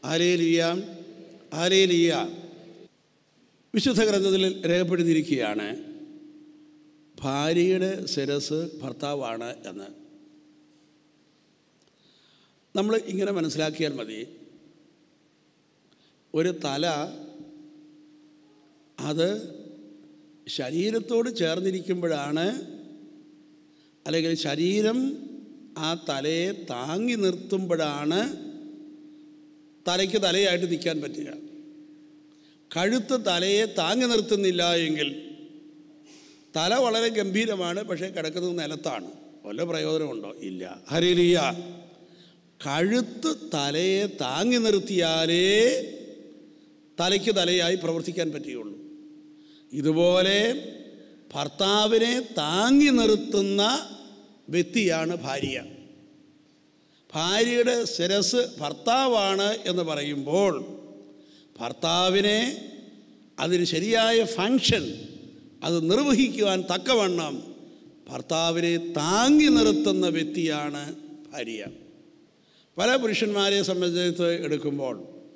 Hallelujah, hallelujah. വിശുദ്ധ ഗ്രന്ഥത്തിൽ രേഖപ്പെടുത്തിയിരിക്കുകയാണ് ഭാര്യയുടെ ശിരസ്സ് ഭർത്താവാണ് എന്ന്. നമ്മൾ ഇങ്ങനെ മനസ്സിലാക്കിയാൽ മതി. ഒരു തല അത് ശരീരത്തോട് ചേർന്നിരിക്കുമ്പോഴാണ്, അല്ലെങ്കിൽ ശരീരം ആ തലയെ താങ്ങി നിർത്തുമ്പോഴാണ് തലയ്ക്ക് തലയായിട്ട് നിൽക്കാൻ പറ്റുക. കഴുത്ത് തലയെ താങ്ങി നിർത്തുന്നില്ല എങ്കിൽ തല വളരെ ഗംഭീരമാണ്, പക്ഷേ കിടക്കുന്നത് നിലത്താണ്. വല്ല പ്രയോജനമുണ്ടോ? ഇല്ല. ഹല്ലേലൂയ. കഴുത്ത് തലയെ താങ്ങി നിർത്തിയാലേ തലയ്ക്ക് തലയായി പ്രവർത്തിക്കാൻ പറ്റുകയുള്ളൂ. ഇതുപോലെ ഭർത്താവിനെ താങ്ങി നിർത്തുന്ന വ്യക്തിയാണ് ഭാര്യ. ഭാര്യയുടെ ശിരസ്സ് ഭർത്താവാണ് എന്ന് പറയുമ്പോൾ ഭർത്താവിനെ അതിന് ശരിയായ ഫങ്ഷൻ അത് നിർവഹിക്കുവാൻ തക്കവണ്ണം ഭർത്താവിനെ താങ്ങി നിർത്തുന്ന വ്യക്തിയാണ് ഭാര്യ. പല പുരുഷന്മാരെ സംബന്ധിച്ച് എടുക്കുമ്പോൾ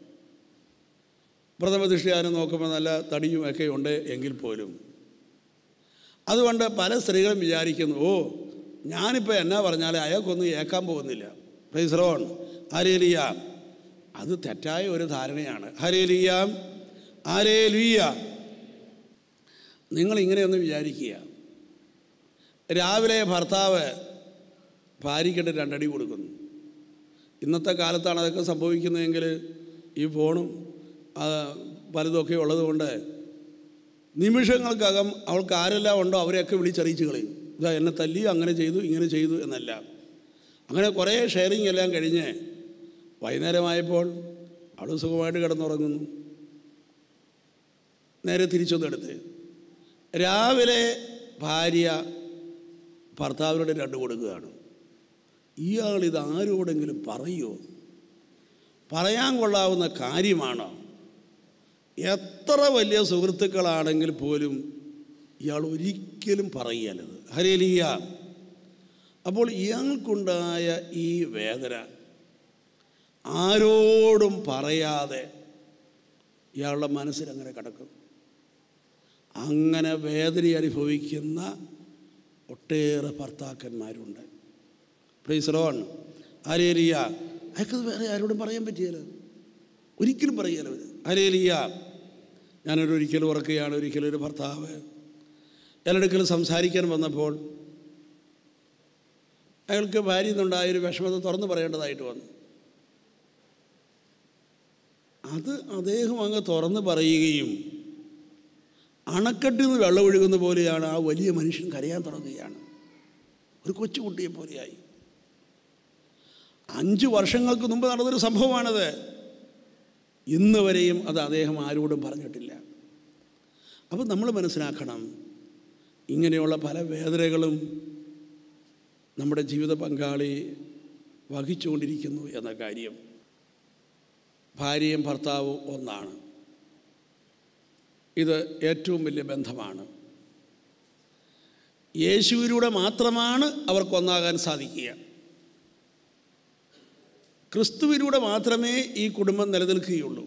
പ്രഥമ ദൃഷ്ടിയാനും നോക്കുമ്പോൾ നല്ല തടിയും ഒക്കെ ഉണ്ട് എങ്കിൽ പോലും അതുകൊണ്ട് പല സ്ത്രീകളും വിചാരിക്കുന്നു, ഓ ഞാനിപ്പോൾ എന്നാ പറഞ്ഞാൽ അയാൾക്കൊന്നും ഏക്കാൻ പോകുന്നില്ല. Praise the Lord. ഹല്ലേലൂയ. അത് തെറ്റായ ഒരു ധാരണയാണ്. Hallelujah, hallelujah. നിങ്ങളിങ്ങനെയൊന്ന് വിചാരിക്കുക, രാവിലെ ഭർത്താവ് ഭാര്യയ്ക്കിട്ട് 2 അടി കൊടുക്കുന്നു. ഇന്നത്തെ കാലത്താണ് അതൊക്കെ സംഭവിക്കുന്നതെങ്കിൽ ഈ ഫോണും പലതൊക്കെ ഉള്ളതുകൊണ്ട് നിമിഷങ്ങൾക്കകം അവൾക്ക് ആരെല്ലാം ഉണ്ടോ അവരെയൊക്കെ വിളിച്ചറിയിച്ച് കളയും. ഇതാ എന്നെ തല്ലി, അങ്ങനെ ചെയ്തു, ഇങ്ങനെ ചെയ്തു എന്നല്ല. അങ്ങനെ കുറേ ഷെയറിങ് എല്ലാം കഴിഞ്ഞ് വൈകുന്നേരമായപ്പോൾ അവൾ സുഖമായിട്ട് കിടന്നുറങ്ങുന്നു. നേരെ തിരിച്ചൊന്നെടുത്ത് രാവിലെ ഭാര്യ ഭർത്താവിനോട് 2 കൊടുക്കുകയാണ്. ഇയാളിത് ആരോടെങ്കിലും പറയുമോ? പറയാൻ കൊള്ളാവുന്ന കാര്യമാണോ? എത്ര വലിയ സുഹൃത്തുക്കളാണെങ്കിൽ പോലും ഇയാൾ ഒരിക്കലും പറയുകയല്ലത്. ഹല്ലേലൂയ. അപ്പോൾ ഇയാൾക്കുണ്ടായ ഈ വേദന ആരോടും പറയാതെ ഇയാളുടെ മനസ്സിലങ്ങനെ കിടക്കും. അങ്ങനെ വേദന അനുഭവിക്കുന്ന ഒട്ടേറെ ഭർത്താക്കന്മാരുണ്ട്. Praise the Lord. ഹല്ലേലൂയ. അയാൾക്കത് വേറെ ആരോടും പറയാൻ പറ്റിയല്ലോ, ഒരിക്കലും പറയുകയല്ലോ. ഹല്ലേലൂയ. ഞാനൊരിക്കലും ഓർക്കുകയാണ്, ഒരിക്കലും ഒരു ഭർത്താവ് എല്ലായിടക്കലും സംസാരിക്കാൻ വന്നപ്പോൾ അയാൾക്ക് ഭാര്യ നിന്നുണ്ടായൊരു വിഷമത തുറന്നു പറയേണ്ടതായിട്ട് വന്നു. അത് അദ്ദേഹം അങ്ങ് തുറന്ന് പറയുകയും അണക്കെട്ടിൽ നിന്ന് വെള്ളം ഒഴുകുന്ന പോലെയാണ് ആ വലിയ മനുഷ്യൻ കരയാൻ തുടങ്ങുകയാണ്. ഒരു കൊച്ചുകുട്ടിയെ പോലെയായി. 5 വർഷങ്ങൾക്ക് മുമ്പ് നടന്നൊരു സംഭവമാണത്. ഇന്ന് വരെയും അത് അദ്ദേഹം ആരോടും പറഞ്ഞിട്ടില്ല. അപ്പം നമ്മൾ മനസ്സിലാക്കണം, ഇങ്ങനെയുള്ള പല വേദനകളും നമ്മുടെ ജീവിത പങ്കാളി വഹിച്ചുകൊണ്ടിരിക്കുന്നു എന്ന കാര്യം. ഭാര്യയും ഭർത്താവും ഒന്നാണ്. ഇത് ഏറ്റവും വലിയ ബന്ധമാണ്. യേശുവിലൂടെ മാത്രമാണ് അവർക്കൊന്നാകാൻ സാധിക്കുക. ക്രിസ്തുവിലൂടെ മാത്രമേ ഈ കുടുംബം നിലനിൽക്കുകയുള്ളൂ.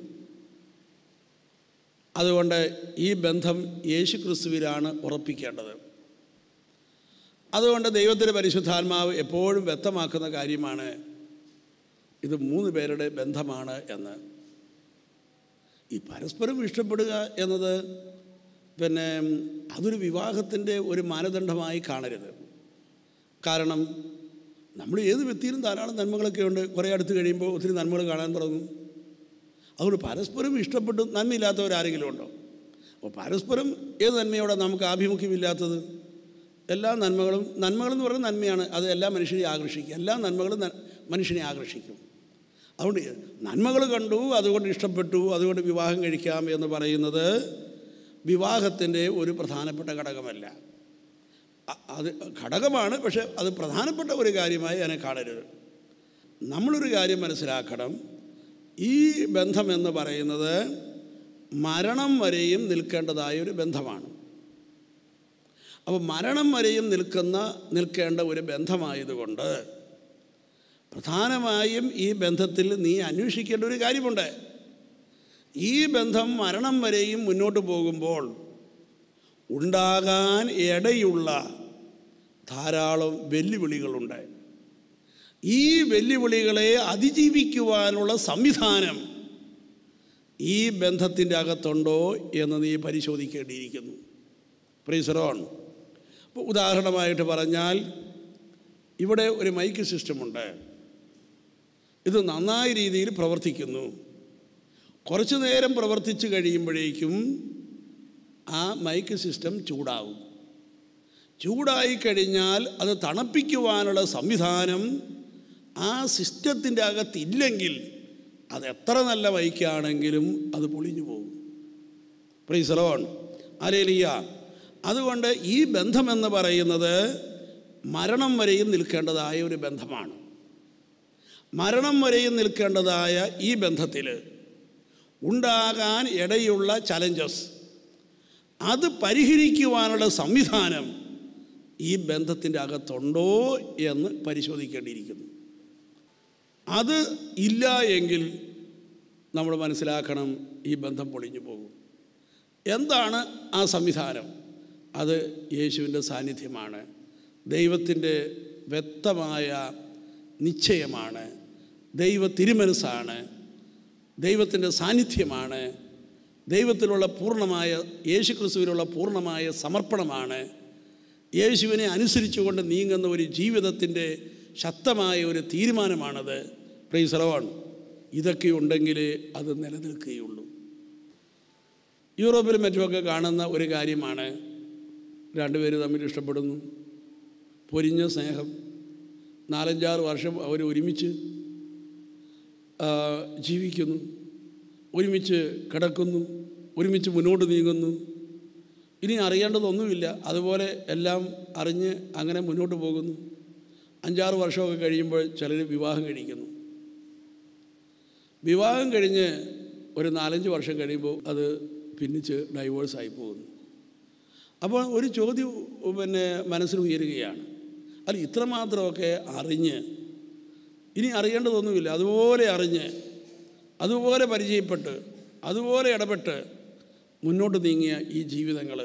അതുകൊണ്ട് ഈ ബന്ധം യേശു ക്രിസ്തുവിലാണ് ഉറപ്പിക്കേണ്ടത്. അതുകൊണ്ട് ദൈവത്തിൻ്റെ പരിശുദ്ധാത്മാവ് എപ്പോഴും വ്യക്തമാക്കുന്ന കാര്യമാണ് ഇത് 3 പേരുടെ ബന്ധമാണ് എന്ന്. ഈ പരസ്പരം ഇഷ്ടപ്പെടുക എന്നത് അതൊരു വിവാഹത്തിൻ്റെ ഒരു മാനദണ്ഡമായി കാണരുത്. കാരണം നമ്മൾ ഏത് വ്യക്തിയിലും ധാരാളം നന്മകളൊക്കെ ഉണ്ട്. കുറേ അടുത്ത് കഴിയുമ്പോൾ ഒത്തിരി നന്മകൾ കാണാൻ തുടങ്ങും. അതുകൊണ്ട് പരസ്പരം ഇഷ്ടപ്പെട്ട് നന്മയില്ലാത്തവരാരെങ്കിലും ഉണ്ടോ? അപ്പോൾ പരസ്പരം ഏത് നന്മയോടെ നമുക്ക് ആഭിമുഖ്യമില്ലാത്തത്? എല്ലാ നന്മകളെന്ന് പറയുന്നത് നന്മയാണ്. അത് എല്ലാ മനുഷ്യരെയും ആകർഷിക്കും. എല്ലാ നന്മകളും മനുഷ്യനെ ആകർഷിക്കും. അതുകൊണ്ട് നന്മകൾ കണ്ടു, അതുകൊണ്ട് ഇഷ്ടപ്പെട്ടു, അതുകൊണ്ട് വിവാഹം കഴിക്കാം എന്ന് പറയുന്നത് വിവാഹത്തിൻ്റെ ഒരു പ്രധാനപ്പെട്ട ഘടകമല്ല. അത് ഘടകമാണ്, പക്ഷെ അത് പ്രധാനപ്പെട്ട ഒരു കാര്യമായി അതിനെ കാണരുത്. നമ്മളൊരു കാര്യം മനസ്സിലാക്കണം, ഈ ബന്ധമെന്ന് പറയുന്നത് മരണം വരെയും നിൽക്കേണ്ടതായ ഒരു ബന്ധമാണ്. അപ്പോൾ മരണം വരെയും നിൽക്കേണ്ട ഒരു ബന്ധമായതുകൊണ്ട് പ്രധാനമായും ഈ ബന്ധത്തിൽ നീ അന്വേഷിക്കേണ്ട ഒരു കാര്യമുണ്ട്. ഈ ബന്ധം മരണം വരെയും മുന്നോട്ട് പോകുമ്പോൾ ഉണ്ടാകാൻ ഇടയുള്ള ധാരാളം വെല്ലുവിളികളുണ്ട്. ഈ വെല്ലുവിളികളെ അതിജീവിക്കുവാനുള്ള സംവിധാനം ഈ ബന്ധത്തിൻ്റെ അകത്തുണ്ടോ എന്ന് നീ പരിശോധിക്കേണ്ടിയിരിക്കുന്നു. Price the Lord. അപ്പോൾ ഉദാഹരണമായിട്ട് പറഞ്ഞാൽ, ഇവിടെ ഒരു മൈക്ക് സിസ്റ്റമുണ്ട്. ഇത് നന്നായ രീതിയിൽ പ്രവർത്തിക്കുന്നു. കുറച്ചു നേരം പ്രവർത്തിച്ച് കഴിയുമ്പോഴേക്കും ആ മൈക്ക് സിസ്റ്റം ചൂടാവും. ചൂടായി കഴിഞ്ഞാൽ അത് തണുപ്പിക്കുവാനുള്ള സംവിധാനം ആ സിസ്റ്റത്തിൻ്റെ അകത്തില്ലെങ്കിൽ അത് എത്ര നല്ല മൈക്കാണെങ്കിലും അത് പൊളിഞ്ഞു പോകും. Praise the Lord. ഹല്ലേലൂയ. അതുകൊണ്ട് ഈ ബന്ധമെന്ന് പറയുന്നത് മരണം വരെയും നിൽക്കേണ്ടതായ ഒരു ബന്ധമാണ്. മരണം വരെയും നിൽക്കേണ്ടതായ ഈ ബന്ധത്തിൽ ഉണ്ടാകാൻ ഇടയുള്ള ചലഞ്ചസ്, അത് പരിഹരിക്കുവാനുള്ള സംവിധാനം ഈ ബന്ധത്തിൻ്റെ അകത്തുണ്ടോ എന്ന് പരിശോധിക്കേണ്ടിയിരിക്കുന്നു. അത് ഇല്ല എങ്കിൽ നമ്മൾ മനസ്സിലാക്കണം, ഈ ബന്ധം പൊളിഞ്ഞു പോകും. എന്താണ് ആ സംവിധാനം? അത് യേശുവിൻ്റെ സാന്നിധ്യമാണ്, ദൈവത്തിൻ്റെ വ്യക്തമായ നിശ്ചയമാണ്, ദൈവ തിരുമനസ്സാണ്, ദൈവത്തിൻ്റെ സാന്നിധ്യമാണ്, ദൈവത്തിലുള്ള പൂർണ്ണമായ യേശുക്രിസ്തുവിനുള്ള പൂർണ്ണമായ സമർപ്പണമാണ്, യേശുവിനെ അനുസരിച്ചുകൊണ്ട് നീങ്ങുന്ന ഒരു ജീവിതത്തിൻ്റെ ശക്തമായ ഒരു തീരുമാനമാണത്. Price the Lord. ഇതൊക്കെ ഉണ്ടെങ്കിലേ അത് നിലനിൽക്കുകയുള്ളൂ. യൂറോപ്പിലും മറ്റുമൊക്കെ കാണുന്ന ഒരു കാര്യമാണ്, രണ്ടുപേര് തമ്മിൽ ഇഷ്ടപ്പെടുന്നു, പൊരിഞ്ഞ സ്നേഹം, 4-5 വർഷം അവർ ഒരുമിച്ച് ജീവിക്കുന്നു, ഒരുമിച്ച് കിടക്കുന്നു, ഒരുമിച്ച് മുന്നോട്ട് നീങ്ങുന്നു. ഇനി അറിയേണ്ടതൊന്നുമില്ല, അതുപോലെ എല്ലാം അറിഞ്ഞ് അങ്ങനെ മുന്നോട്ട് പോകുന്നു. 5-6 വർഷമൊക്കെ കഴിയുമ്പോൾ ചിലർ വിവാഹം കഴിക്കുന്നു. വിവാഹം കഴിഞ്ഞ് ഒരു 4-5 വർഷം കഴിയുമ്പോൾ അത് പിന്നിച്ച് ഡൈവോഴ്സായി പോകുന്നു. അപ്പോൾ ഒരു ചോദ്യം മനസ്സിൽ ഉയരുകയാണ്, അല്ല ഇത്രമാത്രമൊക്കെ അറിഞ്ഞ്, ഇനി അറിയേണ്ടതൊന്നുമില്ല, അതുപോലെ അറിഞ്ഞ്, അതുപോലെ പരിചയപ്പെട്ട്, അതുപോലെ ഇടപെട്ട് മുന്നോട്ട് നീങ്ങിയ ഈ ജീവിതങ്ങൾ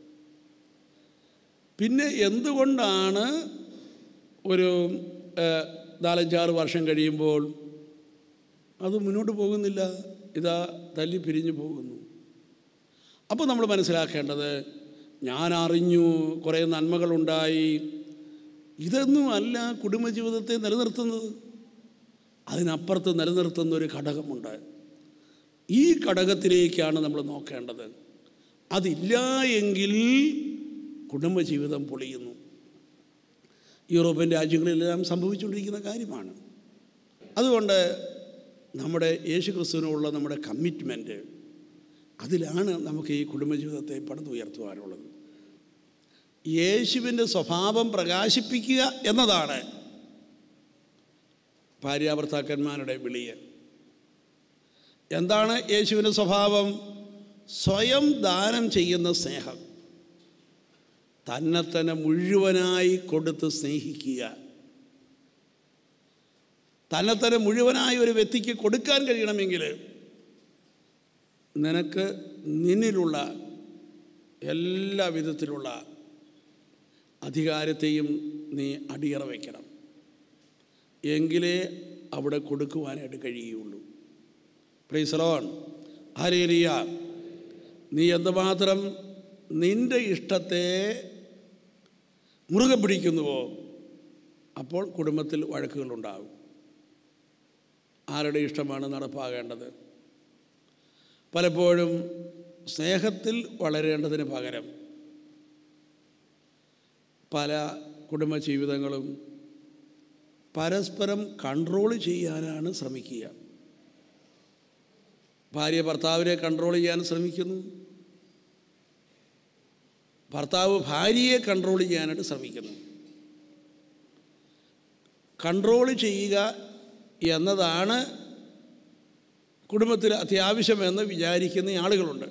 പിന്നെ എന്തുകൊണ്ടാണ് ഒരു 4-5-6 വർഷം കഴിയുമ്പോൾ അത് മുന്നോട്ട് പോകുന്നില്ല, ഇതാ തല്ലി പിരിഞ്ഞു പോകുന്നു? അപ്പോൾ നമ്മൾ മനസ്സിലാക്കേണ്ടത്, ഞാൻ അറിഞ്ഞു, കുറേ നന്മകളുണ്ടായി, ഇതൊന്നുമല്ല കുടുംബജീവിതത്തെ നിലനിർത്തുന്നത്. അതിനപ്പുറത്ത് നിലനിർത്തുന്ന ഒരു ഘടകമുണ്ട്. ഈ ഘടകത്തിലേക്കാണ് നമ്മൾ നോക്കേണ്ടത്. അതില്ല എങ്കിൽ കുടുംബജീവിതം പൊളിയുന്നു. യൂറോപ്യൻ രാജ്യങ്ങളിലെല്ലാം സംഭവിച്ചുകൊണ്ടിരിക്കുന്ന കാര്യമാണ്. അതുകൊണ്ട് നമ്മുടെ യേശുക്രിസ്തുവിനുള്ള നമ്മുടെ കമ്മിറ്റ്മെൻറ്റ്, അതിലാണ് നമുക്ക് ഈ കുടുംബജീവിതത്തെ പണിതുയർത്തുവാനുള്ളത്. യേശുവിൻ്റെ സ്വഭാവം പ്രകാശിപ്പിക്കുക എന്നതാണ് ഭാര്യാഭർത്താക്കന്മാരുടെ വിളി. എന്താണ് യേശുവിൻ്റെ സ്വഭാവം? സ്വയം ദാനം ചെയ്യുന്ന സ്നേഹം, തന്നെ മുഴുവനായി കൊടുത്ത് സ്നേഹിക്കുക. തന്നെ മുഴുവനായി ഒരു വ്യക്തിക്ക് കൊടുക്കാൻ കഴിയണമെങ്കിൽ നിനക്ക് നിന്നിലുള്ള എല്ലാ വിധത്തിലുള്ള അധികാരത്തെയും നീ അടിയറ വയ്ക്കണം. എങ്കിലേ അവിടെ കൊടുക്കുവാനായിട്ട് കഴിയുകയുള്ളൂ. Praise the Lord. ഹല്ലേലൂയ. നീ എന്തുമാത്രം നിൻ്റെ ഇഷ്ടത്തെ മുറുകെ പിടിക്കുന്നുവോ അപ്പോൾ കുടുംബത്തിൽ വഴക്കുകളുണ്ടാകും. ആരുടെ ഇഷ്ടമാണ് നടപ്പാകേണ്ടത്? പലപ്പോഴും സ്നേഹത്തിൽ വളരേണ്ടതിന് പകരം പല കുടുംബ ജീവിതങ്ങളും പരസ്പരം കൺട്രോൾ ചെയ്യാനാണ് ശ്രമിക്കുക. ഭാര്യ ഭർത്താവിനെ കൺട്രോൾ ചെയ്യാൻ ശ്രമിക്കുന്നു, ഭർത്താവ് ഭാര്യയെ കൺട്രോൾ ചെയ്യാനായിട്ട് ശ്രമിക്കുന്നു. കൺട്രോൾ ചെയ്യുക എന്നതാണ് കുടുംബത്തിൽ അത്യാവശ്യമെന്ന് വിചാരിക്കുന്ന ആളുകളുണ്ട്.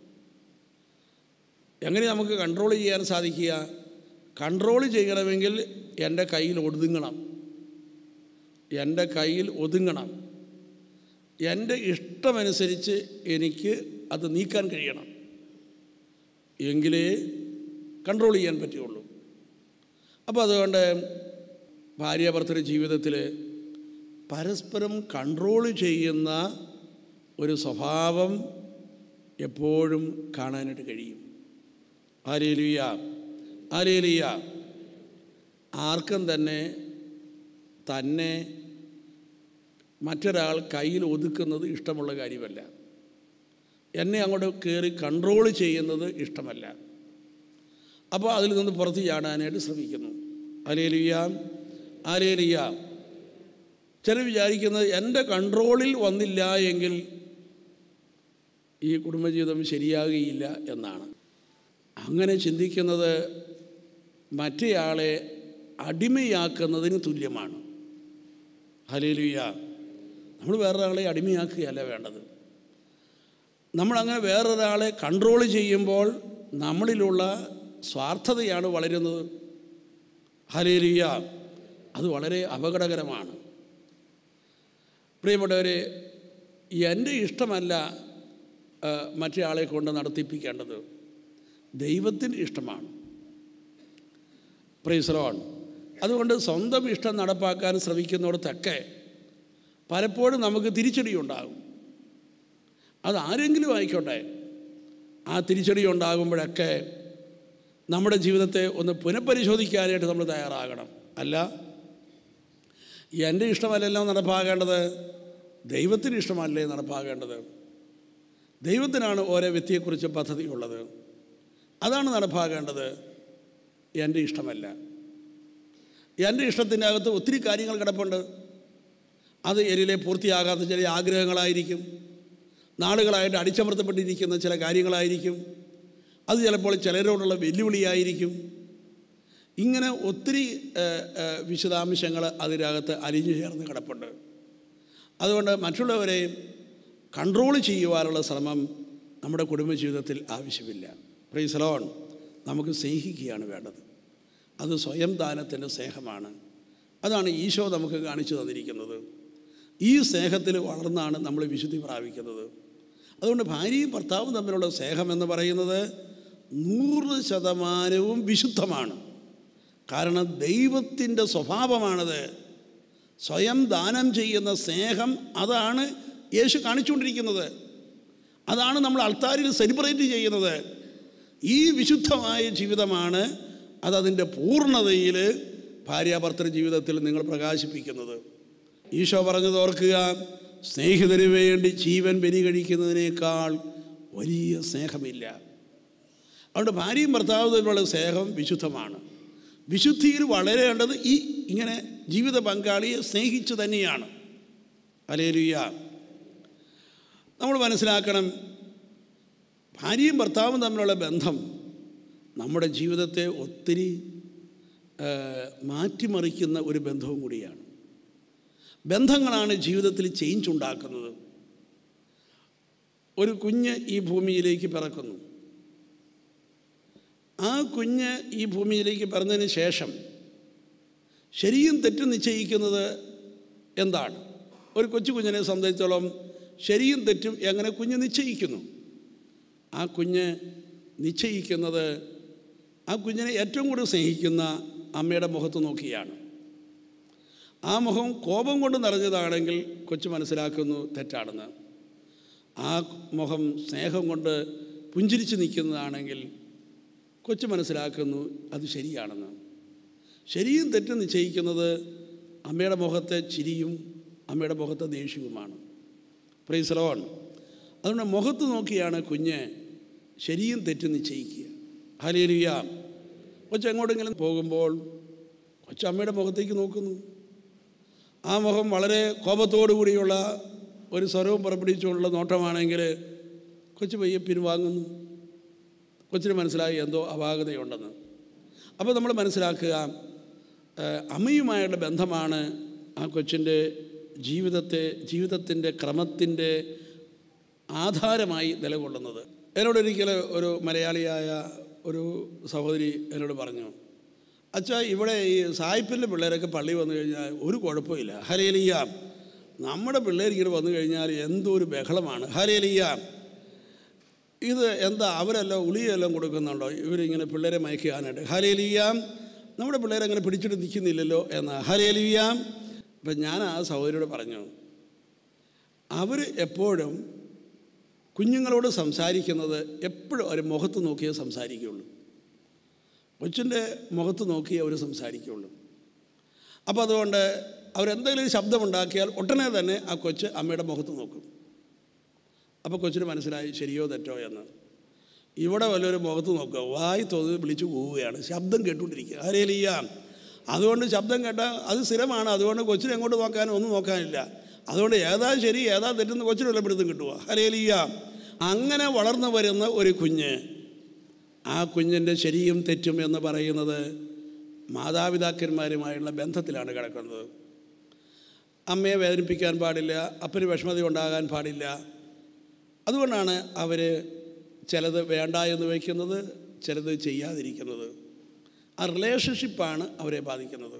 എങ്ങനെ നമുക്ക് കൺട്രോൾ ചെയ്യാൻ സാധിക്കുക? കൺട്രോൾ ചെയ്യണമെങ്കിൽ എൻ്റെ കയ്യിൽ ഒതുങ്ങണം, എൻ്റെ കയ്യിൽ ഒതുങ്ങണം. എൻ്റെ ഇഷ്ടമനുസരിച്ച് എനിക്ക് അത് നീക്കാൻ കഴിയണം. എങ്കിലേ കൺട്രോൾ ചെയ്യാൻ പറ്റുള്ളൂ. അപ്പോൾ അതുകൊണ്ട് ഭാര്യാഭർത്തൃ ജീവിതത്തിൽ പരസ്പരം കൺട്രോൾ ചെയ്യുന്ന ഒരു സ്വഭാവം എപ്പോഴും കാണാനായിട്ട് കഴിയും. Hallelujah, hallelujah. ആർക്കും തന്നെ മറ്റൊരാൾ കയ്യിൽ ഒതുക്കുന്നത് ഇഷ്ടമുള്ള കാര്യമല്ല. എന്നെ അങ്ങോട്ട് കയറി കൺട്രോൾ ചെയ്യുന്നത് ഇഷ്ടമല്ല. അപ്പോൾ അതിൽ നിന്ന് പുറത്ത് ചാടാനായിട്ട് ശ്രമിക്കുന്നു. Hallelujah, hallelujah. ചിലർ വിചാരിക്കുന്നത് എൻ്റെ കൺട്രോളിൽ വന്നില്ല എങ്കിൽ ഈ കുടുംബജീവിതം ശരിയാകുകയില്ല എന്നാണ്. അങ്ങനെ ചിന്തിക്കുന്നത് മറ്റേയാളെ അടിമയാക്കുന്നതിന് തുല്യമാണ്. ഹല്ലേലൂയ. നമ്മൾ വേറൊരാളെ അടിമയാക്കുകയല്ല വേണ്ടത്. നമ്മളങ്ങനെ വേറൊരാളെ കൺട്രോൾ ചെയ്യുമ്പോൾ നമ്മളിലുള്ള സ്വാർത്ഥതയാണ് വളരുന്നത്. ഹല്ലേലൂയ. അത് വളരെ അപകടകരമാണ്. പ്രിയപ്പെട്ടവരെ, എൻ്റെ ഇഷ്ടമല്ല മറ്റേ ആളെ കൊണ്ട് നടത്തിപ്പിക്കേണ്ടത്, ദൈവത്തിൻ്റെ ഇഷ്ടമാണ്. Praise the Lord. അതുകൊണ്ട് സ്വന്തം ഇഷ്ടം നടപ്പാക്കാൻ ശ്രമിക്കുന്നിടത്തൊക്കെ പലപ്പോഴും നമുക്ക് തിരിച്ചടി ഉണ്ടാകും. അതാരെങ്കിലും ആയിക്കോട്ടെ, ആ തിരിച്ചടി ഉണ്ടാകുമ്പോഴൊക്കെ നമ്മുടെ ജീവിതത്തെ ഒന്ന് പുനഃപരിശോധിക്കാനായിട്ട് നമ്മൾ തയ്യാറാകണം. അല്ല, എൻ്റെ ഇഷ്ടമല്ലല്ലോ നടപ്പാകേണ്ടത്, ദൈവത്തിന് ഇഷ്ടമല്ലേ നടപ്പാകേണ്ടത്. ദൈവത്തിനാണ് ഓരോ വ്യക്തിയെക്കുറിച്ച് പദ്ധതിയുള്ളത്, അതാണ് നടപ്പാകേണ്ടത്. എൻ്റെ ഇഷ്ടമല്ല. എൻ്റെ ഇഷ്ടത്തിൻ്റെ അകത്ത് ഒത്തിരി കാര്യങ്ങൾ കിടപ്പുണ്ട്. അത് എന്നിലെ പൂർത്തിയാകാത്ത ചില ആഗ്രഹങ്ങളായിരിക്കും, നാളുകളായിട്ട് അടിച്ചമർത്തപ്പെട്ടിരിക്കുന്ന ചില കാര്യങ്ങളായിരിക്കും, അത് ചിലപ്പോൾ ചിലരോടുള്ള വെല്ലുവിളിയായിരിക്കും. ഇങ്ങനെ ഒത്തിരി വിശദാംശങ്ങൾ അതിനകത്ത് അലിഞ്ഞു ചേർന്ന് കിടപ്പുണ്ട്. അതുകൊണ്ട് മറ്റുള്ളവരെയും കൺട്രോൾ ചെയ്യുവാനുള്ള ശ്രമം നമ്മുടെ കുടുംബജീവിതത്തിൽ ആവശ്യമില്ല. Praise the Lord. നമുക്ക് സ്നേഹിക്കുകയാണ് വേണ്ടത്. അത് സ്വയം ദാനത്തിൻ്റെ സ്നേഹമാണ്. അതാണ് ഈശോ നമുക്ക് കാണിച്ചു തന്നിരിക്കുന്നത്. ഈ സ്നേഹത്തിൽ വളർന്നാണ് നമ്മൾ വിശുദ്ധി പ്രാപിക്കുന്നത്. അതുകൊണ്ട് ഭാര്യയും ഭർത്താവും തമ്മിലുള്ള സ്നേഹം എന്ന് പറയുന്നത് 100% വിശുദ്ധമാണ്. കാരണം ദൈവത്തിൻ്റെ സ്വഭാവമാണത്. സ്വയം ദാനം ചെയ്യുന്ന സ്നേഹം അതാണ് യേശു കാണിച്ചുകൊണ്ടിരിക്കുന്നത്. അതാണ് നമ്മൾ അൾത്താരിൽ സെലിബ്രേറ്റ് ചെയ്യുന്നത്. ഈ വിശുദ്ധമായ ജീവിതമാണ് അതതിൻ്റെ പൂർണ്ണതയിൽ ഭാര്യാഭർത്തൃ ജീവിതത്തിൽ നിങ്ങൾ പ്രകാശിപ്പിക്കുന്നത്. ഈശോ പറഞ്ഞത് ഓർക്കുക, സ്നേഹിതന് വേണ്ടി ജീവൻ ബലി കഴിക്കുന്നതിനേക്കാൾ വലിയ സ്നേഹമില്ല. അതുകൊണ്ട് ഭാര്യയും ഭർത്താവും തമ്മിലുള്ള സ്നേഹം വിശുദ്ധമാണ്. വിശുദ്ധിയിൽ വളരേണ്ടത് ഇങ്ങനെ ജീവിത പങ്കാളിയെ സ്നേഹിച്ച് തന്നെയാണ്. ഹല്ലേലൂയ. നമ്മൾ മനസ്സിലാക്കണം, ഭാര്യയും ഭർത്താവും തമ്മിലുള്ള ബന്ധം നമ്മുടെ ജീവിതത്തെ ഒത്തിരി മാറ്റിമറിക്കുന്ന ഒരു ബന്ധവും കൂടിയാണ്. ബന്ധങ്ങളാണ് ജീവിതത്തിൽ ചേഞ്ച് ഉണ്ടാക്കുന്നത്. ഒരു കുഞ്ഞ് ഈ ഭൂമിയിലേക്ക് പിറക്കുന്നു. ആ കുഞ്ഞ് ഈ ഭൂമിയിലേക്ക് പിറന്നതിന് ശേഷം ശരിയും തെറ്റും നിശ്ചയിക്കുന്നത് എന്താണ്? ഒരു കൊച്ചു കുഞ്ഞിനെ സംബന്ധിച്ചോളം ശരിയും തെറ്റും എങ്ങനെ കുഞ്ഞ് നിശ്ചയിക്കുന്നു? ആ കുഞ്ഞ് നിശ്ചയിക്കുന്നത് ആ കുഞ്ഞിനെ ഏറ്റവും കൂടുതൽ സ്നേഹിക്കുന്ന അമ്മയുടെ മുഖത്ത് നോക്കിയാണ്. ആ മുഖം കോപം കൊണ്ട് നിറഞ്ഞതാണെങ്കിൽ കൊച്ചു മനസ്സിലാക്കുന്നു തെറ്റാണെന്ന്. ആ മുഖം സ്നേഹം കൊണ്ട് പുഞ്ചിരിച്ച് നിൽക്കുന്നതാണെങ്കിൽ കൊച്ചു മനസ്സിലാക്കുന്നു അത് ശരിയാണെന്ന്. ശരിയും തെറ്റും നിശ്ചയിക്കുന്നത് അമ്മയുടെ മുഖത്തെ ചിരിയും അമ്മയുടെ മുഖത്തെ ദേഷ്യവുമാണ്. Price the Lord. അതുകൊണ്ട് മുഖത്ത് നോക്കിയാണ് കുഞ്ഞ് ശരിയും തെറ്റും നിശ്ചയിക്കുക. ഹല്ലേലൂയ. കൊച്ചെങ്ങോട്ടെങ്കിലും പോകുമ്പോൾ കൊച്ചമ്മയുടെ മുഖത്തേക്ക് നോക്കുന്നു. ആ മുഖം വളരെ കോപത്തോടു കൂടിയുള്ള ഒരു സ്വരവും പുറപ്പെടുവിച്ചുകൊണ്ടുള്ള നോട്ടമാണെങ്കിൽ കൊച്ചു പയ്യെ പിൻവാങ്ങുന്നു. കൊച്ചിന് മനസ്സിലായി എന്തോ അപാകതയുണ്ടെന്ന്. അപ്പോൾ നമ്മൾ മനസ്സിലാക്കുക, അമ്മയുമായുള്ള ബന്ധമാണ് ആ കൊച്ചിൻ്റെ ജീവിതത്തിൻ്റെ ക്രമത്തിൻ്റെ ആധാരമായി നിലകൊള്ളുന്നത്. എന്നോടൊരിക്കൽ ഒരു മലയാളിയായ ഒരു സഹോദരി എന്നോട് പറഞ്ഞു, അച്ഛാ ഇവിടെ ഈ സായിപ്പിൻ്റെ പിള്ളേരൊക്കെ പള്ളി വന്നു കഴിഞ്ഞാൽ ഒരു കുഴപ്പമില്ല, ഹല്ലേലൂയ. നമ്മുടെ പിള്ളേരിങ്ങനെ വന്നു കഴിഞ്ഞാൽ എന്തോ ഒരു ബഹളമാണ്, ഹല്ലേലൂയ. ഇത് എന്താ അവരെല്ലാം ഉളിയെല്ലാം കൊടുക്കുന്നുണ്ടോ ഇവരിങ്ങനെ പിള്ളേരെ മയക്കാനായിട്ട്, ഹല്ലേലൂയ. നമ്മുടെ പിള്ളേരങ്ങനെ പിടിച്ചിട്ട് നിൽക്കുന്നില്ലല്ലോ എന്നാ, ഹല്ലേലൂയ. ഇപ്പം ഞാൻ ആ സഹോദരിയോട് പറഞ്ഞു, അവർ എപ്പോഴും കുഞ്ഞുങ്ങളോട് സംസാരിക്കുന്നത് എപ്പോഴും അവർ മുഖത്ത് നോക്കിയേ സംസാരിക്കുകയുള്ളൂ, കൊച്ചിൻ്റെ മുഖത്ത് നോക്കിയേ അവർ സംസാരിക്കുകയുള്ളൂ. അപ്പോൾ അതുകൊണ്ട് അവരെന്തെങ്കിലും ശബ്ദമുണ്ടാക്കിയാൽ ഉടനെ തന്നെ ആ കൊച്ച് അമ്മയുടെ മുഖത്ത് നോക്കും. അപ്പോൾ കൊച്ചിന് മനസ്സിലായി ശരിയോ തെറ്റോ എന്ന്. ഇവിടെ വല്ലൊരു മുഖത്ത് നോക്കുക, വായി തോന്നി വിളിച്ച് പോവുകയാണ്, ശബ്ദം കേട്ടുകൊണ്ടിരിക്കുക, ഹല്ലേലൂയ. അതുകൊണ്ട് ശബ്ദം കേട്ടാൽ അത് സ്ഥിരമാണ്. അതുകൊണ്ട് കൊച്ചിനെ എങ്ങോട്ട് നോക്കാനും ഒന്നും നോക്കാനില്ല. അതുകൊണ്ട് ഏതാ ശരി ഏതാ തെറ്റെന്ന് കൊച്ചിന് വല്ല പിടുത്തം കിട്ടുക, ഹല്ലേലൂയ. അങ്ങനെ വളർന്നു വരുന്ന ഒരു കുഞ്ഞ്, ആ കുഞ്ഞിൻ്റെ ശരിയും തെറ്റും എന്ന് പറയുന്നത് മാതാപിതാക്കന്മാരുമായുള്ള ബന്ധത്തിലാണ് കിടക്കുന്നത്. അമ്മയെ വേദനിപ്പിക്കാൻ പാടില്ല, അപ്പന് വിഷമത ഉണ്ടാകാൻ പാടില്ല. അതുകൊണ്ടാണ് അവർ ചിലത് വേണ്ട എന്ന് വയ്ക്കുന്നത്, ചിലത് ചെയ്യാതിരിക്കുന്നത്. ആ റിലേഷൻഷിപ്പാണ് അവരെ ബാധിക്കുന്നത്.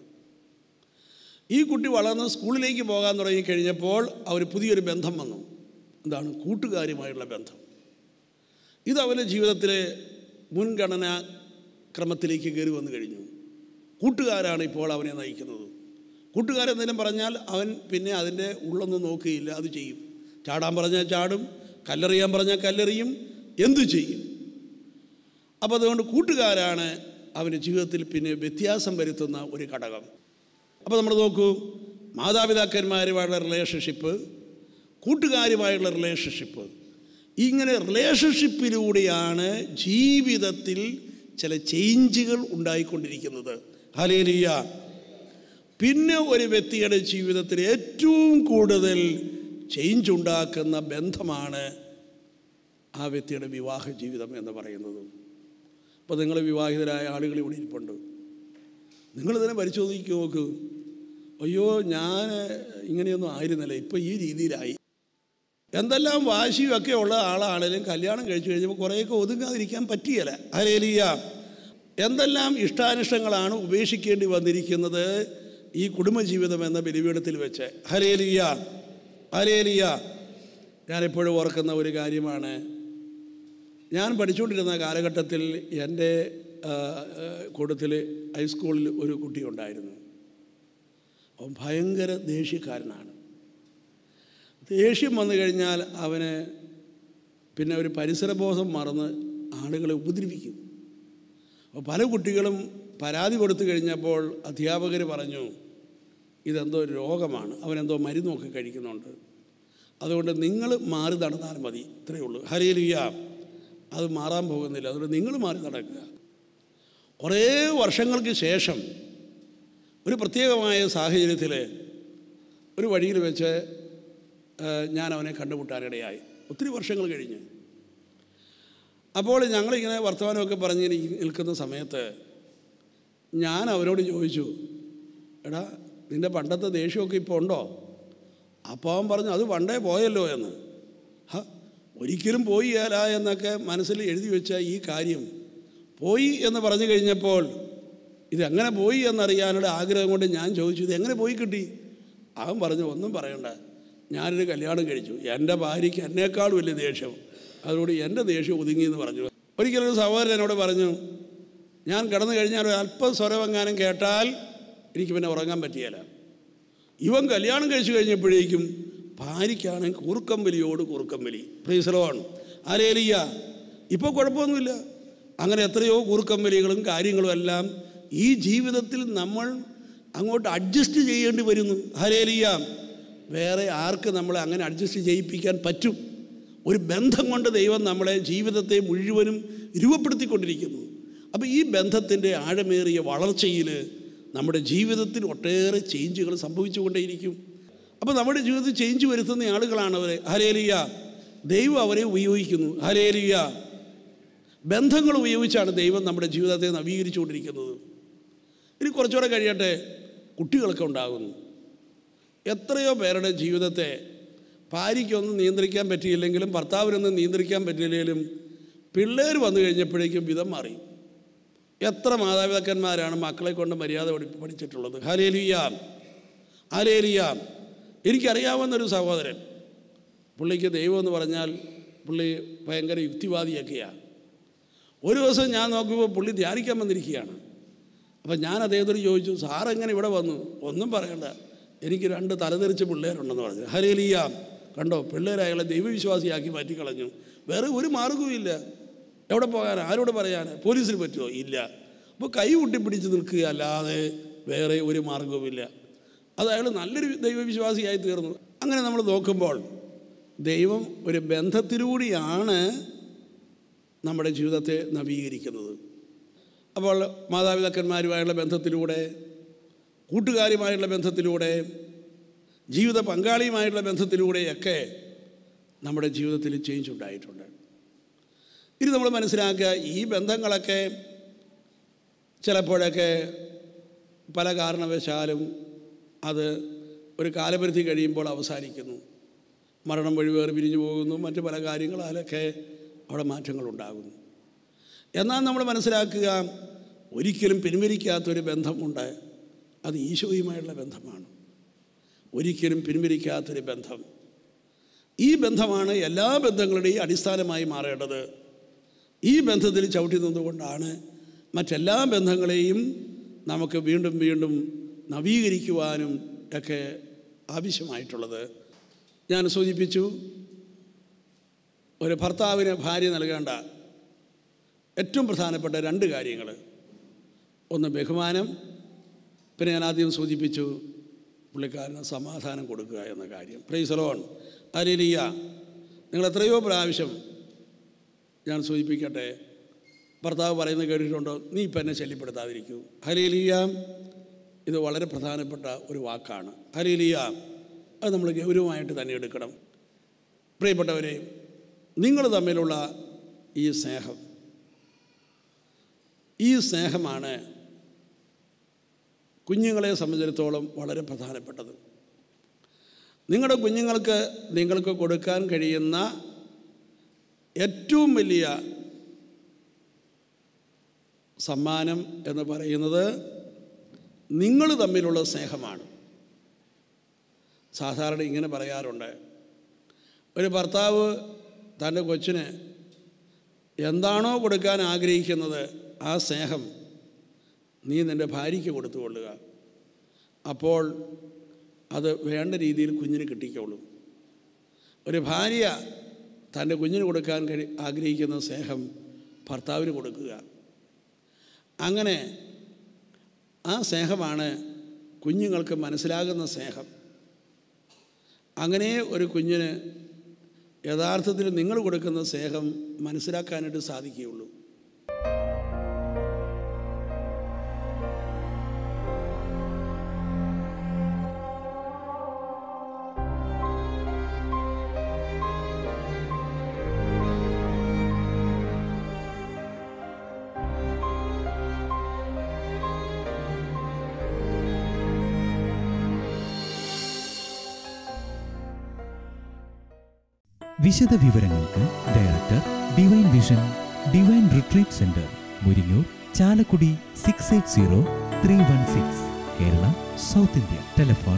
ഈ കുട്ടി വളർന്ന് സ്കൂളിലേക്ക് പോകാൻ തുടങ്ങിക്കഴിഞ്ഞപ്പോൾ അവർ പുതിയൊരു ബന്ധം വന്നു. എന്താണ്? കൂട്ടുകാരുമായുള്ള ബന്ധം. ഇത് അവൻ്റെ ജീവിതത്തിലെ മുൻഗണനാ ക്രമത്തിലേക്ക് കയറി വന്നു കഴിഞ്ഞു. കൂട്ടുകാരാണ് ഇപ്പോൾ അവനെ നയിക്കുന്നത്. കൂട്ടുകാരെന്തെങ്കിലും പറഞ്ഞാൽ അവൻ പിന്നെ അതിൻ്റെ ഉള്ളൊന്നും നോക്കുകയില്ല, അത് ചെയ്യും. ചാടാൻ പറഞ്ഞാൽ ചാടും, കല്ലെറിയാൻ പറഞ്ഞാൽ കല്ലെറിയും, എന്തു ചെയ്യും. അപ്പോൾ അതുകൊണ്ട് കൂട്ടുകാരാണ് അവൻ്റെ ജീവിതത്തിൽ പിന്നെ വ്യത്യാസം വരുത്തുന്ന ഒരു ഘടകം. അപ്പോൾ നമ്മൾ നോക്കൂ, മാതാപിതാക്കന്മാരുമായുള്ള റിലേഷൻഷിപ്പ്, കൂട്ടുകാരുമായുള്ള റിലേഷൻഷിപ്പ്, ഇങ്ങനെ റിലേഷൻഷിപ്പിലൂടെയാണ് ജീവിതത്തിൽ ചില ചേഞ്ചുകൾ ഉണ്ടായിക്കൊണ്ടിരിക്കുന്നത്, ഹല്ലേലൂയ. പിന്നെ ഒരു വ്യക്തിയുടെ ജീവിതത്തിൽ ഏറ്റവും കൂടുതൽ ചേഞ്ച് ഉണ്ടാക്കുന്ന ബന്ധമാണ് ആ വ്യക്തിയുടെ വിവാഹ ജീവിതം എന്ന് പറയുന്നത്. അപ്പോൾ നിങ്ങൾ വിവാഹിതരായ ആളുകൾ ഇവിടെ ഇരിപ്പുണ്ട്, നിങ്ങളിതിനെ പരിശോധിക്കുക, നോക്കൂ. അയ്യോ ഞാൻ ഇങ്ങനെയൊന്നും ആയിരുന്നില്ല, ഇപ്പോൾ ഈ രീതിയിലായി. എന്തെല്ലാം വാശിയൊക്കെ ഉള്ള ആളാണെങ്കിലും കല്യാണം കഴിച്ചു കഴിഞ്ഞപ്പോൾ കുറേയൊക്കെ ഒതുങ്ങാതിരിക്കാൻ പറ്റിയല്ല, ഹല്ലേലൂയ. എന്തെല്ലാം ഇഷ്ടാനിഷ്ടങ്ങളാണ് ഉപേക്ഷിക്കേണ്ടി വന്നിരിക്കുന്നത് ഈ കുടുംബജീവിതം എന്ന ബലിപീഠത്തിൽ വെച്ച്, ഹല്ലേലൂയ, ഹല്ലേലൂയ. ഞാനെപ്പോഴും ഓർക്കുന്ന ഒരു കാര്യമാണ്, ഞാൻ പഠിച്ചുകൊണ്ടിരുന്ന കാലഘട്ടത്തിൽ എൻ്റെ കൂട്ടത്തിൽ ഹൈസ്കൂളിൽ ഒരു കുട്ടി ഉണ്ടായിരുന്നു. അവൻ ഭയങ്കര ദേഷ്യക്കാരനാണ്. ദേഷ്യം വന്നു കഴിഞ്ഞാൽ അവന് പിന്നെ ഒരു പരിസരബോധം മറന്ന് ആളുകളെ ഉപദ്രവിക്കും. അപ്പോൾ പല കുട്ടികളും പരാതി കൊടുത്തു കഴിഞ്ഞപ്പോൾ അധ്യാപകർ പറഞ്ഞു, ഇതെന്തോ ഒരു രോഗമാണ്, അവനെന്തോ മരുന്നൊക്കെ കഴിക്കുന്നുണ്ട്, അതുകൊണ്ട് നിങ്ങൾ മാറി നടന്നാൽ മതി, ഇത്രയേ ഉള്ളൂ, ഹല്ലേലൂയ. അത് മാറാൻ പോകുന്നില്ല, അതുകൊണ്ട് നിങ്ങൾ മാറി നടക്കുക. കുറേ വർഷങ്ങൾക്ക് ശേഷം ഒരു പ്രത്യേകമായ സാഹചര്യത്തിൽ ഒരു വഴിയിൽ വെച്ച് ഞാൻ അവനെ കണ്ടുമുട്ടാനിടയായി, ഒത്തിരി വർഷങ്ങൾ കഴിഞ്ഞ്. അപ്പോൾ ഞങ്ങളിങ്ങനെ വർത്തമാനമൊക്കെ പറഞ്ഞ് നിൽക്കുന്ന സമയത്ത് ഞാൻ അവനോട് ചോദിച്ചു, എടാ നിൻ്റെ പണ്ടത്തെ ദേഷ്യമൊക്കെ ഇപ്പോൾ ഉണ്ടോ? അപ്പോൾ അവൻ പറഞ്ഞു, അത് പണ്ടേ പോയല്ലോ എന്ന്. ഒരിക്കലും പോയില്ല എന്നൊക്കെ മനസ്സിൽ എഴുതി വെച്ച ഈ കാര്യം പോയി എന്ന് പറഞ്ഞു കഴിഞ്ഞപ്പോൾ ഇതെങ്ങനെ പോയി എന്നറിയാനുള്ള ആഗ്രഹം കൊണ്ട് ഞാൻ ചോദിച്ചു, ഇത് എങ്ങനെ പോയി കിട്ടി? അവൻ പറഞ്ഞു, ഒന്നും പറയണ്ട, ഞാനൊരു കല്യാണം കഴിച്ചു, എൻ്റെ ഭാര്യയ്ക്ക് എന്നേക്കാൾ വലിയ ദേഷ്യം, അതുകൊണ്ട് എൻ്റെ ദേഷ്യം ഒതുങ്ങിയെന്ന് പറഞ്ഞു. ഒരിക്കലൊരു സഹോദരൻ എന്നോട് പറഞ്ഞു, ഞാൻ കിടന്നു കഴിഞ്ഞാൽ ഒരു അല്പം സ്വരമെങ്ങാനും കേട്ടാൽ എനിക്ക് പിന്നെ ഉറങ്ങാൻ പറ്റിയല്ല. ഇവൻ കല്യാണം കഴിച്ചു കഴിഞ്ഞപ്പോഴേക്കും ഭാര്യയ്ക്കാണെങ്കിൽ കൂർക്കമ്പലിയോട് കൂർക്കമ്പലി, പ്രൈസ് ദി ലോർഡ്, ഹല്ലേലൂയ. ഇപ്പോൾ കുഴപ്പമൊന്നുമില്ല. അങ്ങനെ എത്രയോ കൂർക്കമ്പലികളും കാര്യങ്ങളും എല്ലാം ഈ ജീവിതത്തിൽ നമ്മൾ അങ്ങോട്ട് അഡ്ജസ്റ്റ് ചെയ്യേണ്ടി വരുന്നു, ഹല്ലേലൂയ. വേറെ ആർക്ക് നമ്മളെ അങ്ങനെ അഡ്ജസ്റ്റ് ചെയ്യിപ്പിക്കാൻ പറ്റും? ഒരു ബന്ധം കൊണ്ട് ദൈവം നമ്മളെ ജീവിതത്തെ മുഴുവനും രൂപപ്പെടുത്തിക്കൊണ്ടിരിക്കുന്നു. അപ്പോൾ ഈ ബന്ധത്തിൻ്റെ ആഴമേറിയ വളർച്ചയിൽ നമ്മുടെ ജീവിതത്തിൽ ഒട്ടേറെ ചേഞ്ചുകൾ സംഭവിച്ചുകൊണ്ടേയിരിക്കും. അപ്പോൾ നമ്മുടെ ജീവിതത്തിൽ ചേഞ്ച് വരുത്തുന്ന ആളുകളാണ് അവരെ, ഹല്ലേലൂയ. ദൈവം അവരെ ഉപയോഗിക്കുന്നു, ഹല്ലേലൂയ. ബന്ധങ്ങൾ ഉപയോഗിച്ചാണ് ദൈവം നമ്മുടെ ജീവിതത്തെ നവീകരിച്ചുകൊണ്ടിരിക്കുന്നത്. ഇനി കുറച്ചുകൂടെ കഴിയട്ടെ, കുട്ടികളൊക്കെ ഉണ്ടാകുന്നു. എത്രയോ പേരുടെ ജീവിതത്തെ ഭാര്യയ്ക്കൊന്നും നിയന്ത്രിക്കാൻ പറ്റിയില്ലെങ്കിലും ഭർത്താവിനൊന്നും നിയന്ത്രിക്കാൻ പറ്റിയില്ലെങ്കിലും പിള്ളേർ വന്നു കഴിഞ്ഞപ്പോഴേക്കും വിധം മാറി. എത്ര മാതാപിതാക്കന്മാരാണ് മക്കളെ കൊണ്ട് മര്യാദ പഠിച്ചിട്ടുള്ളത്? Hallelujah, hallelujah. എനിക്കറിയാവുന്നൊരു സഹോദരൻ, പുള്ളിക്ക് ദൈവം എന്ന് പറഞ്ഞാൽ പുള്ളി ഭയങ്കര യുക്തിവാദിയൊക്കെയാണ്. ഒരു ദിവസം ഞാൻ നോക്കുമ്പോൾ പുള്ളി ധ്യാനിക്കാൻ വന്നിരിക്കുകയാണ്. അപ്പം ഞാൻ അദ്ദേഹത്തോട് ചോദിച്ചു, സാറെങ്ങനെ ഇവിടെ വന്നു? ഒന്നും പറയണ്ട, എനിക്ക് 2 തലതെറിച്ച് പിള്ളേരുണ്ടെന്ന് പറഞ്ഞു. ഹല്ലേലൂയ. കണ്ടോ, പിള്ളേരെ അയാളെ ദൈവവിശ്വാസിയാക്കി മാറ്റിക്കളഞ്ഞു. വേറെ ഒരു മാർഗവും ഇല്ല. എവിടെ പോകാൻ, ആരോട് പറയാൻ? പോലീസിന് പറ്റുമോ? ഇല്ല. അപ്പോൾ കൈ കൂട്ടിപ്പിടിച്ച് നിൽക്കുക അല്ലാതെ വേറെ ഒരു മാർഗവുമില്ല. അത് അയാൾ നല്ലൊരു ദൈവവിശ്വാസിയായി തീർന്നു. അങ്ങനെ നമ്മൾ നോക്കുമ്പോൾ ദൈവം ഒരു ബന്ധത്തിലൂടെയാണ് നമ്മുടെ ജീവിതത്തെ നവീകരിക്കുന്നത്. അപ്പോൾ മാതാപിതാക്കന്മാരുമായുള്ള ബന്ധത്തിലൂടെ, കൂട്ടുകാരുമായുള്ള ബന്ധത്തിലൂടെ, ജീവിത പങ്കാളിയുമായുള്ള ബന്ധത്തിലൂടെയൊക്കെ നമ്മുടെ ജീവിതത്തിൽ ചേഞ്ച് ഉണ്ടായിട്ടുണ്ട്. ഇനി നമ്മൾ മനസ്സിലാക്കുക, ഈ ബന്ധങ്ങളൊക്കെ ചിലപ്പോഴൊക്കെ പല കാരണവശാലും അത് ഒരു കാലപരിധി കഴിയുമ്പോൾ അവസാനിക്കുന്നു. മരണം വഴി വേറെ പിരിഞ്ഞു പോകുന്നു, മറ്റു പല കാര്യങ്ങളാലൊക്കെ അവിടെ മാറ്റങ്ങളുണ്ടാകുന്നു. എന്നാൽ നമ്മൾ മനസ്സിലാക്കുക, ഒരിക്കലും പിൻവലിക്കാത്തൊരു ബന്ധമുണ്ട്. അത് ഈശോയുമായുള്ള ബന്ധമാണ്. ഒരിക്കലും പിൻവലിക്കാത്തൊരു ബന്ധം. ഈ ബന്ധമാണ് എല്ലാ ബന്ധങ്ങളുടെയും അടിസ്ഥാനമായി മാറേണ്ടത്. ഈ ബന്ധത്തിൽ ചവിട്ടി നിന്നുകൊണ്ടാണ് മറ്റെല്ലാ ബന്ധങ്ങളെയും നമുക്ക് വീണ്ടും വീണ്ടും നവീകരിക്കുവാനും ഒക്കെ ആവശ്യമായിട്ടുള്ളത്. ഞാൻ സൂചിപ്പിച്ചു, ഒരു ഭർത്താവിന് ഭാര്യ നൽകേണ്ട ഏറ്റവും പ്രധാനപ്പെട്ട 2 കാര്യങ്ങൾ. ഒന്ന് ബഹുമാനം, പിന്നെ ഞാൻ ആദ്യം സൂചിപ്പിച്ചു പുള്ളിക്കാരന് സമാധാനം കൊടുക്കുക എന്ന കാര്യം. Praise the Lord, hallelujah. നിങ്ങൾ എത്രയോ പ്രാവശ്യം ഞാൻ സൂചിപ്പിക്കട്ടെ, ഭർത്താവ് പറയുന്നത് കേട്ടിട്ടുണ്ടോ? നീ ഇപ്പം എന്നെ ശല്യപ്പെടുത്താതിരിക്കൂ. ഹല്ലേലൂയ. ഇത് വളരെ പ്രധാനപ്പെട്ട ഒരു വാക്കാണ്. ഹല്ലേലൂയ. അത് നമ്മൾ ഗൗരവമായിട്ട് തന്നെ എടുക്കണം. പ്രിയപ്പെട്ടവരെ, നിങ്ങൾ തമ്മിലുള്ള ഈ സ്നേഹമാണ് കുഞ്ഞുങ്ങളെ സംബന്ധിച്ചിടത്തോളം വളരെ പ്രധാനപ്പെട്ടത്. നിങ്ങളുടെ കുഞ്ഞുങ്ങൾക്ക് നിങ്ങൾക്ക് കൊടുക്കാൻ കഴിയുന്ന ഏറ്റവും വലിയ സമ്മാനം എന്ന് പറയുന്നത് നിങ്ങൾ തമ്മിലുള്ള സ്നേഹമാണ്. സാധാരണ ഇങ്ങനെ പറയാറുണ്ട്, ഒരു ഭർത്താവ് തൻ്റെ കൊച്ചിന് എന്താണോ കൊടുക്കാൻ ആഗ്രഹിക്കുന്നത് ആ സ്നേഹം നീ നിൻ്റെ ഭാര്യയ്ക്ക് കൊടുത്തുകൊള്ളുക. അപ്പോൾ അത് വേണ്ട രീതിയിൽ കുഞ്ഞിന് കിട്ടിക്കോളും. ഒരു ഭാര്യ തൻ്റെ കുഞ്ഞിന് കൊടുക്കാൻ ആഗ്രഹിക്കുന്ന സ്നേഹം ഭർത്താവിന് കൊടുക്കുക. അങ്ങനെ ആ സ്നേഹമാണ് കുഞ്ഞുങ്ങൾക്ക് മനസ്സിലാകുന്ന സ്നേഹം. അങ്ങനെ ഒരു കുഞ്ഞിന് യഥാർത്ഥത്തിൽ നിങ്ങൾ കൊടുക്കുന്ന സ്നേഹം മനസ്സിലാക്കാനായിട്ട് സാധിക്കുകയുള്ളൂ. വിശദ വിവരങ്ങൾക്ക് director, divine vision, divine retreat centre, Muringoor, Chalakudy 680316, Kerala, south India. Telephone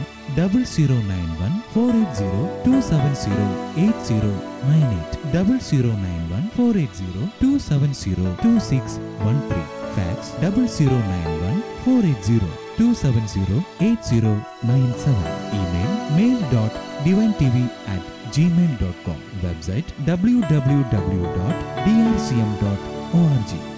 0091-480-270-8098, 0091-480-270-2613. Fax 0091-480-270-8097. Email mail.divintv@gmail.com. Website www.drcm.org.